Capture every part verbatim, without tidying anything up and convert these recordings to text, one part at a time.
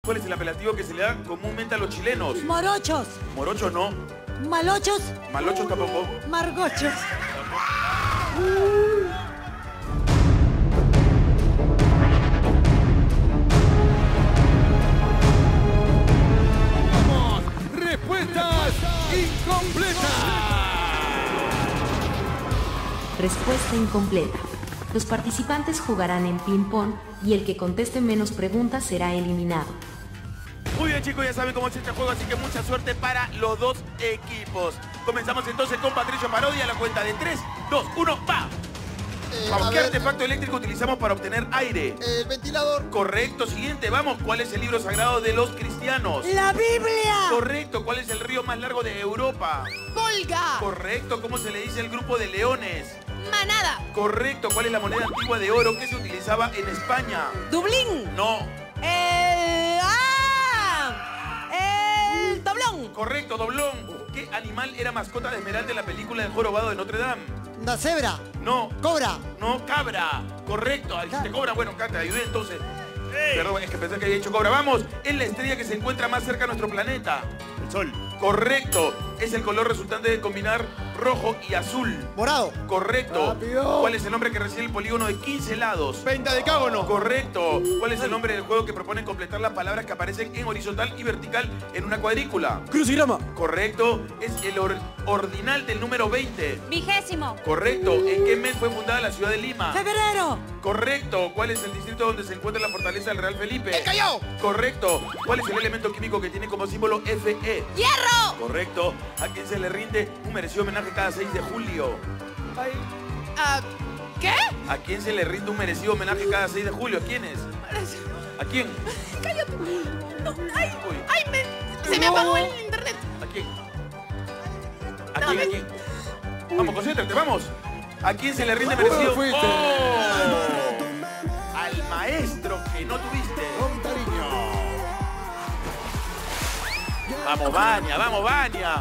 ¿Cuál es el apelativo que se le da comúnmente a los chilenos? Morochos. Morochos no. Malochos. Malochos tampoco. Margochos. ¡Vamos! ¡Respuestas incompletas! Respuesta incompleta. Los participantes jugarán en ping-pong y el que conteste menos preguntas será eliminado. Muy bien, chicos, ya saben cómo es este juego, así que mucha suerte para los dos equipos. Comenzamos entonces con Patricio Parodi a la cuenta de tres, dos, uno, ¡va! Eh, Vamos, a ¿qué ver, artefacto eléctrico utilizamos para obtener aire? el ventilador. Correcto, siguiente, vamos. ¿Cuál es el libro sagrado de los cristianos? La Biblia. Correcto, ¿cuál es el río más largo de Europa? Volga. Correcto, ¿cómo se le dice el grupo de leones? Manada. Correcto, ¿cuál es la moneda antigua de oro que se utilizaba en España? Dublín. No. El... ¡Ah! El doblón. Correcto, doblón. ¿Qué animal era mascota de Esmeralda en la película del Jorobado de Notre Dame? La cebra. No. Cobra. No, cabra. Correcto. Ahí dijiste cobra. Bueno, acá te ayudé entonces. Perdón, es que pensé que había dicho cobra. Vamos. Es la estrella que se encuentra más cerca a nuestro planeta. El sol. Correcto. Es el color resultante de combinar rojo y azul. Morado. Correcto. Rápido. ¿Cuál es el nombre que recibe el polígono de quince lados? Pentadecágono. Correcto. ¿Cuál es el nombre del juego que propone completar las palabras que aparecen en horizontal y vertical en una cuadrícula? Crucigrama. Correcto. Es el or- ordinal del número veinte. Vigésimo. Correcto. ¿En qué mes fue fundada la ciudad de Lima? Febrero. Correcto. ¿Cuál es el distrito donde se encuentra la fortaleza del Real Felipe? ¡El Callao! Correcto. ¿Cuál es el elemento químico que tiene como símbolo Fe? Hierro. Correcto. ¿A quién se le rinde un merecido homenaje cada seis de julio? Ah, ¿Qué? ¿A quién se le rinde un merecido homenaje cada seis de julio? ¿A quién es? ¿A quién? Cállate. No, ay, Uy. ay, me, se me apagó el internet. ¿A quién? ¿A quién? ¿A quién? Vamos, concéntrate, vamos. ¿A quién se le rinde merecido? fuiste? ¡Oh! Al maestro que no tuviste. Con cariño. Vamos, Vania, vamos, Vania.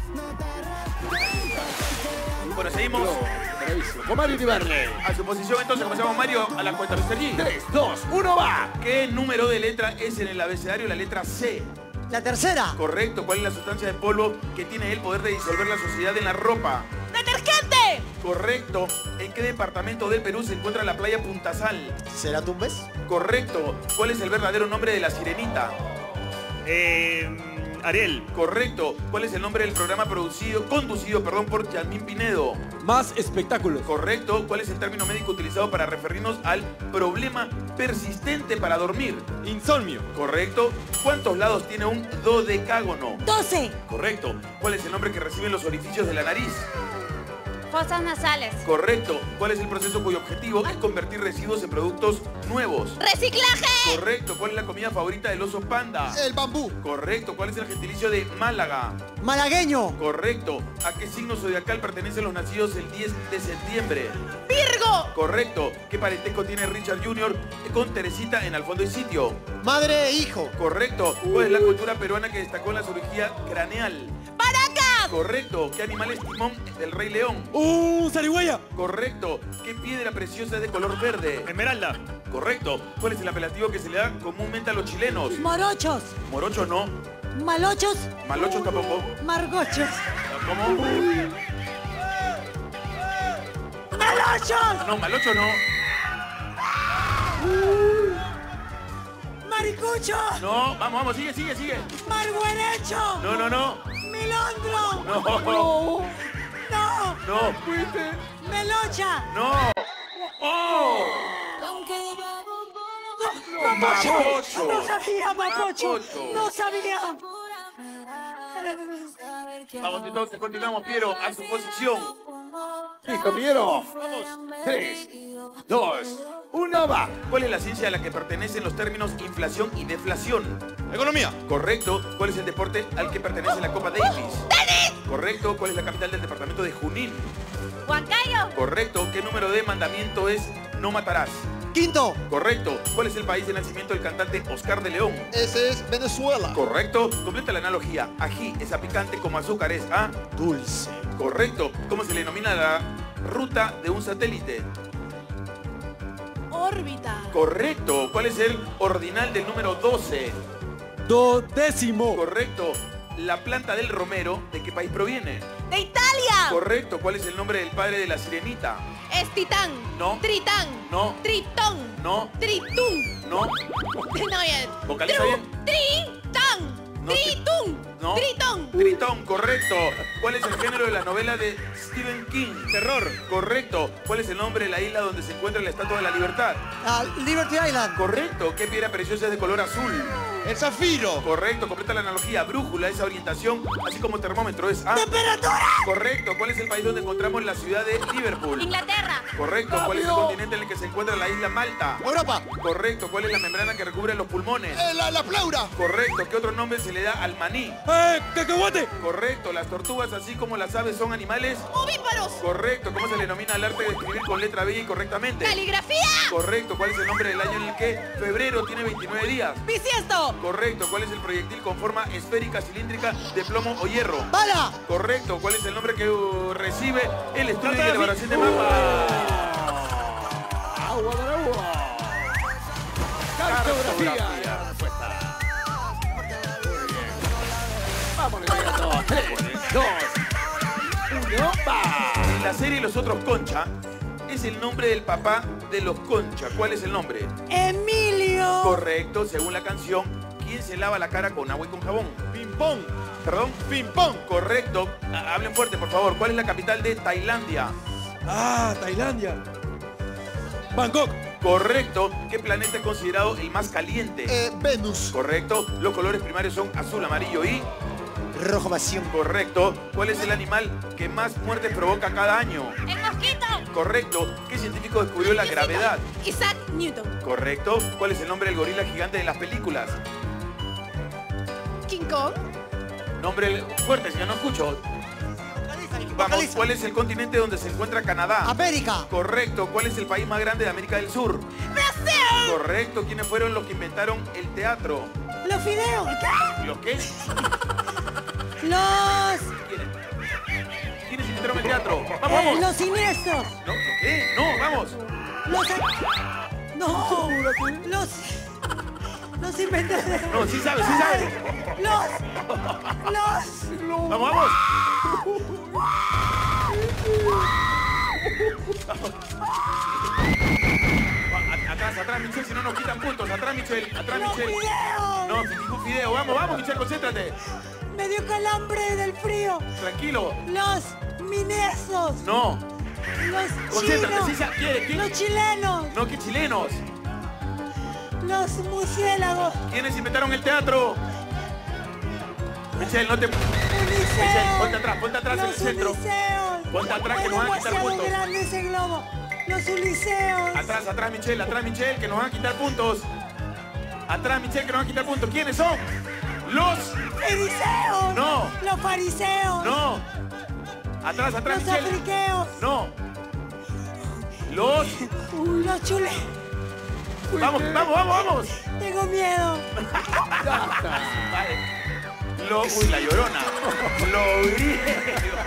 Bueno, seguimos. Bravísimo. Con Mario Iribarne. A su posición, entonces comenzamos, Mario, a la cuenta, mister G. tres, dos, uno, va. ¿Qué número de letra es en el abecedario la letra C? La tercera. Correcto. ¿Cuál es la sustancia de polvo que tiene el poder de disolver la suciedad en la ropa? ¡Detergente! Correcto. ¿En qué departamento del Perú se encuentra la playa Punta Sal? ¿Será Tumbes? Correcto. ¿Cuál es el verdadero nombre de la sirenita? Eh, Ariel. Correcto. ¿Cuál es el nombre del programa producido, conducido, perdón, por Yasmín Pinedo? Más espectáculos. Correcto. ¿Cuál es el término médico utilizado para referirnos al problema persistente para dormir? Insomnio. Correcto. ¿Cuántos lados tiene un dodecágono? Doce. Correcto. ¿Cuál es el nombre que reciben los orificios de la nariz? Fosas nasales. Correcto. ¿Cuál es el proceso cuyo objetivo es convertir residuos en productos nuevos? ¡Reciclaje! Correcto. ¿Cuál es la comida favorita del oso panda? El bambú. Correcto. ¿Cuál es el gentilicio de Málaga? Malagueño. Correcto. ¿A qué signo zodiacal pertenecen los nacidos el diez de septiembre? ¡Virgo! Correcto. ¿Qué parentesco tiene Richard junior con Teresita en Al fondo y sitio? Madre e hijo. Correcto. ¿Cuál es la cultura peruana que destacó en la cirugía craneal? ¡Paracas! Correcto. ¿Qué animal es Timón del Rey León? ¡Un zarigüeya! Correcto. ¿Qué piedra preciosa es de color verde? Esmeralda. Correcto. ¿Cuál es el apelativo que se le da comúnmente a los chilenos? Morochos. Morocho no. Malochos. Malocho tampoco. Margochos. ¿Cómo? ¡Malochos! No, malocho no. ¡Maricuchos! No, vamos, vamos, sigue, sigue, sigue. ¡Marguerecho! No, no, no. ¡Milondro! No, ¡No! no, ¡Melocha! no. ¡Oh! Mapocho. ¡No sabía, Mapocho! Mapocho. ¡No sabía! Vamos entonces, continuamos, Piero, a su posición. Listo, Piero. tres, dos, uno, va. ¿Cuál es la ciencia a la que pertenecen los términos inflación y deflación? Economía. Correcto. ¿Cuál es el deporte al que pertenece la Copa Davis? ¡Tenis! Correcto. ¿Cuál es la capital del departamento de Junín? ¡Huancayo! Correcto. ¿Qué número de mandamiento es no matarás? Quinto. Correcto. ¿Cuál es el país de nacimiento del cantante Oscar de León? Ese es Venezuela. Correcto. Completa la analogía. Ají es a picante como azúcar es a... Dulce. Correcto. ¿Cómo se le denomina la ruta de un satélite? Órbita. Correcto. ¿Cuál es el ordinal del número doce? Duodécimo. Correcto. La planta del romero, ¿de qué país proviene? ¡De Italia! Correcto. ¿Cuál es el nombre del padre de la sirenita? Es Titán. No. Tritán. No. Tritón. No. Tritún. No. No, ya. Vocaliza Tru- bien. Tritán. No, Tritún. No. Tritón. Tritón, correcto. ¿Cuál es el género de la novela de Stephen King? Terror. Correcto. ¿Cuál es el nombre de la isla donde se encuentra la Estatua de la Libertad? Ah, Liberty Island. Correcto. ¿Qué piedra preciosa es de color azul? El zafiro. Correcto. Completa la analogía. Brújula es orientación, así como termómetro es A. ¡Temperatura! Correcto. ¿Cuál es el país donde encontramos la ciudad de Liverpool? Inglaterra. Correcto. ¿Cuál es el continente en el que se encuentra la isla Malta? Europa. Correcto. ¿Cuál es la membrana que recubre los pulmones? Eh, la, la pleura. Correcto. ¿Qué otro nombre se le da al maní? ¡Eh, cacahuate! Correcto. ¿Las tortugas, así como las aves, son animales? Ovíparos. Correcto. ¿Cómo se le denomina al arte de escribir con letra bella y correctamente? Caligrafía. Correcto. ¿Cuál es el nombre del año en el que febrero tiene veintinueve días? Bisiesto. Correcto. ¿Cuál es el proyectil con forma esférica, cilíndrica, de plomo o hierro? ¡Bala! Correcto. ¿Cuál es el nombre que uh, recibe el estudio y elaboración de mapa? Agua del agua. Cartografía. Vamos, dos, tres, dos, uno, va. En la serie Los Otros Concha es el nombre del papá de los Concha. ¿Cuál es el nombre? ¡Emilio! Correcto. Según la canción, ¿quién se lava la cara con agua y con jabón? Ping-pong. ¿Perdón? Ping-pong. Correcto. Ah, hablen fuerte, por favor. ¿Cuál es la capital de Tailandia? Ah, Tailandia. Bangkok. Correcto. ¿Qué planeta es considerado el más caliente? Eh, Venus. Correcto. Los colores primarios son azul, amarillo y... Rojo pasión. Correcto. ¿Cuál es el animal que más muertes provoca cada año? El mosquito. Correcto. ¿Qué científico descubrió la gravedad? Isaac Newton. Correcto. ¿Cuál es el nombre del gorila gigante de las películas? King Kong. Nombre fuerte, señor, no escucho. Vamos, ¿cuál es el continente donde se encuentra Canadá? América. Correcto. ¿Cuál es el país más grande de América del Sur? Brasil. Correcto. ¿Quiénes fueron los que inventaron el teatro? Los fideos. ¿Los qué? Los... ¿Quiénes? ¿Quiénes inventaron el teatro? eh, ¡Vamos, vamos! los siniestros. ¿No? ¿Los qué? No, vamos. Los... No. Los... Los inventores. No, sí sabe, sí sabe. Los... Los... Vamos, vamos. A- Atrás, atrás, Michelle, si no nos quitan puntos. Atrás, Michelle, atrás, Los Michelle. fideos. No, sin ningún fideo. Vamos, vamos, Michelle, concéntrate. Me dio calambre del frío. Tranquilo. Los minesos. No, Los concéntrate. chinos. Sí, sa- ¿quiere? ¿Quién? Los chilenos. No, que chilenos. Los murciélagos. ¿Quiénes inventaron el teatro? Michelle, no te... Michelle, Uliseos. ponte atrás, ponte atrás en el Los centro. Uliseos. Ponte atrás, que Es nos van a quitar demasiado puntos. grande ese globo. Los Uliseos. Atrás, atrás, Michelle, atrás, Michelle, que nos van a quitar puntos. Atrás, Michelle, que nos van a quitar puntos. ¿Quiénes son? Los... Fariseos. No. Los fariseos. No. Atrás, atrás, Los Michelle. afriqueos. No. Los... Uh, los chules. Vamos, vamos, vamos, vamos. Tengo miedo. Vale. Lo... Uy, la llorona. Los griegos.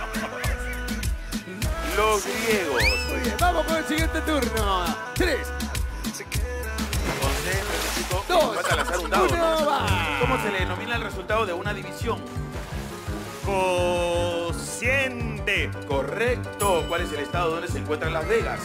Los griegos. Muy bien, vamos con el siguiente turno. Tres, Concéntrate, chico. dos, Vas a lanzar un dado, uno, ¿no? va. ¿Cómo se le denomina el resultado de una división? Cociente. Correcto. ¿Cuál es el estado donde se encuentra Las Vegas?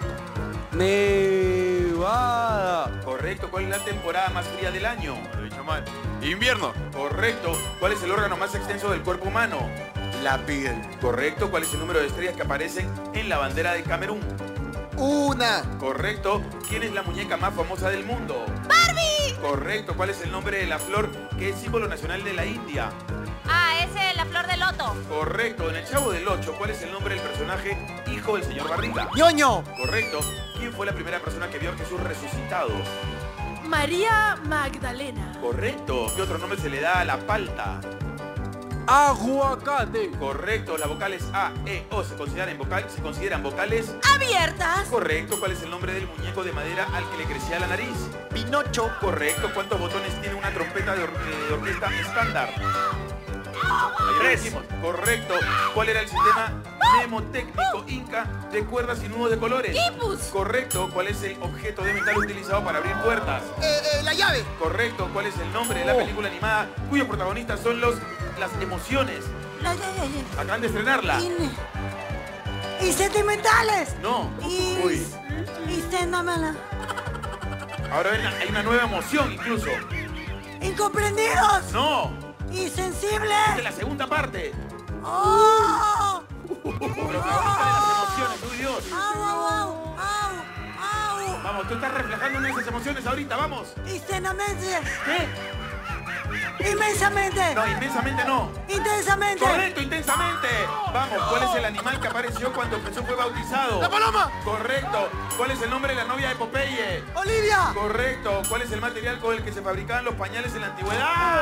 Nevada. Correcto. ¿Cuál es la temporada más fría del año? Lo he dicho mal. Invierno. Correcto. ¿Cuál es el órgano más extenso del cuerpo humano? La piel. Correcto. ¿Cuál es el número de estrellas que aparecen en la bandera de Camerún? Una. Correcto. ¿Quién es la muñeca más famosa del mundo? Barbie. Correcto. ¿Cuál es el nombre de la flor que es símbolo nacional de la India? Ah, ese es la flor de loto. Correcto. En el Chavo del Ocho, ¿cuál es el nombre del personaje hijo del señor Barriga? ñoño. Correcto. ¿Quién fue la primera persona que vio a Jesús resucitado? María Magdalena. Correcto. ¿Qué otro nombre se le da a la palta? Aguacate. Correcto. Las vocales A, E, O se consideran, vocal, se consideran vocales. Abiertas. Correcto. ¿Cuál es el nombre del muñeco de madera al que le crecía la nariz? Pinocho. Correcto. ¿Cuántos botones tiene una trompeta de, or de orquesta estándar? Tres. Correcto. ¿Cuál era el sistema mnemotécnico inca de cuerdas y nudos de colores? Quipus. Correcto. ¿Cuál es el objeto de metal utilizado para abrir puertas? Eh, eh, la llave. Correcto. ¿Cuál es el nombre de la película animada cuyos protagonistas son los, las emociones? La, ya, ya, ya. Acaban de estrenarla. In- Y sentimentales. No. Y... Uy. Y séndamela. Ahora ven, hay una nueva emoción incluso. Incomprendidos. No. Y Es sensibles. de la segunda parte. ¡Oh! Protagonista de las emociones. ¡Uy, Dios! ¡Au, au, au! ¡Au! ¡Au! Vamos, tú estás reflejando una de esas emociones ahorita. Vamos. Intensamente. ¿Qué? Inmensamente. No, inmensamente no. Intensamente. Correcto, intensamente. Vamos, ¿cuál es el animal que apareció cuando Jesús fue bautizado? ¡La paloma! Correcto. ¿Cuál es el nombre de la novia de Popeye? Olivia. Correcto. ¿Cuál es el material con el que se fabricaban los pañales en la antigüedad?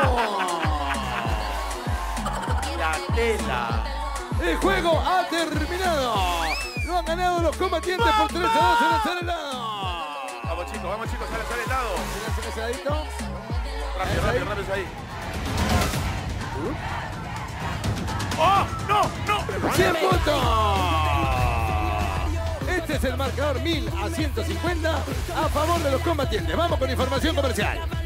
La tela. El juego ha terminado. Lo han ganado los combatientes por tres a dos en el acelerado. Vamos chicos, vamos chicos, sale, sale el lado. Ese casadito. Rápido, rápido, rápido ahí. ¡Oh! ¡No! ¡No! ¡cien puntos! Este es el marcador mil a ciento cincuenta a favor de los combatientes. Vamos con información comercial.